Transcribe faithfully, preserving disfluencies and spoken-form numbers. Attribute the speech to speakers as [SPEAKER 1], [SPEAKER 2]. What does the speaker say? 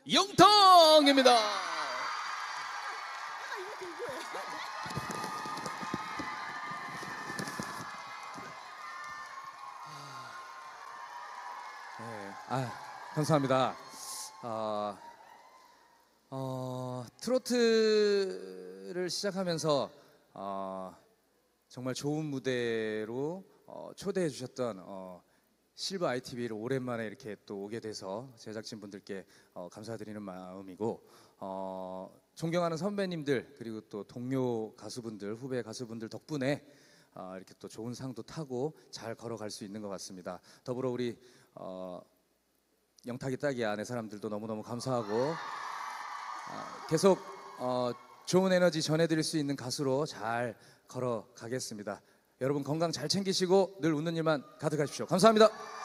[SPEAKER 1] 영탁입니다.
[SPEAKER 2] 네, 아, 감사합니다. 어, 어, 트로트를 시작하면서 어, 정말 좋은 무대로 어, 초대해 주셨던 어, 실버 아이티비를 오랜만에 이렇게 또 오게 돼서 제작진분들께 어, 감사드리는 마음이고, 어, 존경하는 선배님들 그리고 또 동료 가수분들, 후배 가수분들 덕분에 어, 이렇게 또 좋은 상도 타고 잘 걸어갈 수 있는 것 같습니다. 더불어 우리 어, 영탁이 딱이야 내 사람들도 너무너무 감사하고, 어, 계속 어, 좋은 에너지 전해드릴 수 있는 가수로 잘 걸어가겠습니다. 여러분 건강 잘 챙기시고 늘 웃는 일만 가득하십시오. 감사합니다.